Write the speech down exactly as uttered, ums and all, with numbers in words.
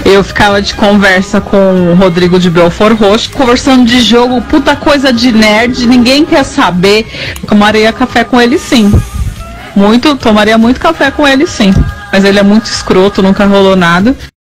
Eu ficava de conversa com o Rodrigo de Belfort Roxo, conversando de jogo, puta coisa de nerd, ninguém quer saber. Tomaria café com ele sim. Muito, tomaria muito café com ele sim. Mas ele é muito escroto, nunca rolou nada.